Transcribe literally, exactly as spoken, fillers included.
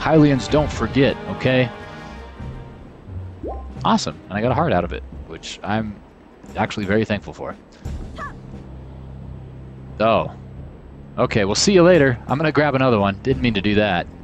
Hylians don't forget, okay? Awesome, and I got a heart out of it, which I'm actually very thankful for. Oh. Okay, we'll see you later. I'm gonna grab another one. Didn't mean to do that.